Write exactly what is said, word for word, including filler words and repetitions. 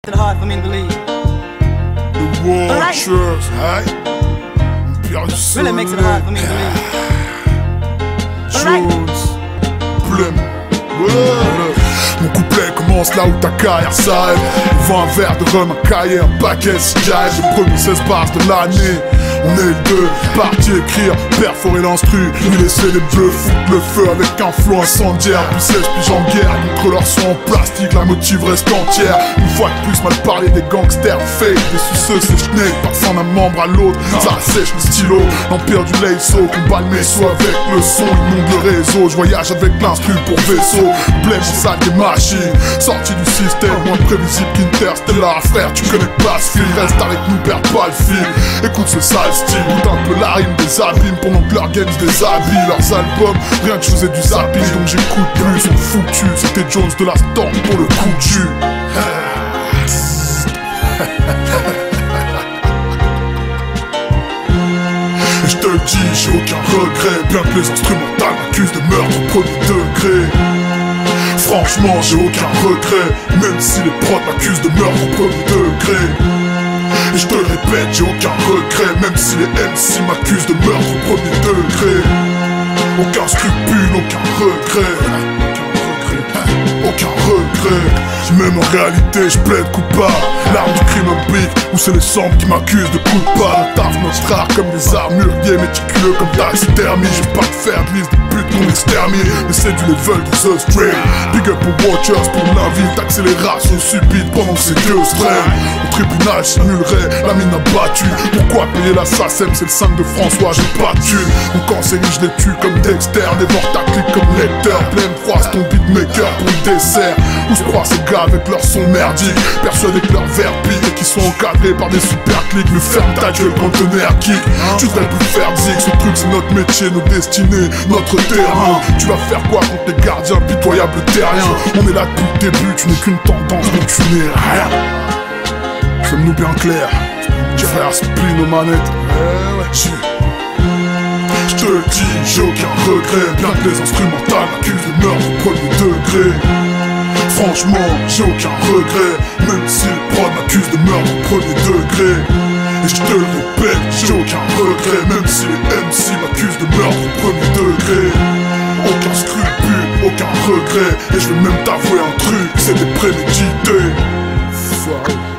It's hard for me to believe. The Watchers, right? Pierre du Soleil, really makes it hard for me to believe. Jones, Plume, ouais. Mon couplet commence là où ta carrière s'arrête. Vends un verre de rhum, un cahier, un paquet de cigarettes. Les premiers seize bars de l'année. On est deux, partis écrire, perforer l'instru, lui laisser les bleus, foutre le feu avec un flot incendiaire. Puis seize piges en guerre, contre leur son en plastique, la motive reste entière. Une fois de plus, mal parler des gangsters fake, des suceux c'est schneck, passant d'un membre à l'autre, ça assèche le stylo. L'empire du laïso, combat le messo avec le son, inonde le réseau. Je voyage avec l'instru pour vaisseau, blême en salle des machines, sorti du système, moins prévisible qu'Interstellar. Frère, tu connais pas ce fil, reste avec nous, perds pas le fil. Écoute ce sale style, goûte un peu la rime des abîmes pendant que leurs games se déshabillent. Leurs albums, rien que je faisais du zapping, donc j'écoute plus, sont foutus. C'était Jones de la Storm pour le coup de jus. Et je te le dis, j'ai aucun regret, bien que les instrumentales m'accusent de meurtre au premier degré. Franchement, j'ai aucun regret, même si les prods m'accusent de meurtre au premier degré. Et je te le répète, j'ai aucun regret, même si les M C m'accusent de meurtre au premier degré. Aucun scrupule, aucun regret. Aucun regret. Même en réalité, je plaide coupable. L'arme du crime implique, ou c'est les chambres qui m'accusent de coup de balle. On taffe notre rare comme des armuriers, méticuleux comme taxidermie. J'ai pas de faire de liste de putes qu'on extermine, mais c'est du level de The Strain. Big up aux Watchers pour l'invite, accélération subite pendant que ces dieux se traînent. Au tribunal, simulerait la mine abattue. Pourquoi payer la S A C E M, c'est le cinq de François, j'ai pas de thune. Donc en série, je les tue comme Dexter, dévore ta clique comme lecteur. Pleine phrase, ton beatmaker pour le dessert. Où se croient ces gars avec leur son merdique, persuadés que leur verre pique et qui sont encadrés par des super clics. Mais ferme ta gueule quand le tonnerre kick. Tu devrais plus faire zig, ce truc c'est notre métier, nos destinées, notre terrain. Tu vas faire quoi contre les gardiens pitoyables terriens? On est là depuis le début, tu n'es qu'une tendance, donc tu n'es rien. Sommes-nous bien clairs? Frère, spleen nos manettes. Je te le dis, j'ai aucun regret, bien que les instrumentales m'accusent de meurtre au premier degré. Franchement, j'ai aucun regret, même si les prods m'accusent de meurtre au premier degré. Et je te le répète, j'ai aucun regret, même si les M C m'accusent de meurtre au premier degré. Aucun scrupule, aucun regret, et je vais même t'avouer un truc, c'était prémédité. Fuck.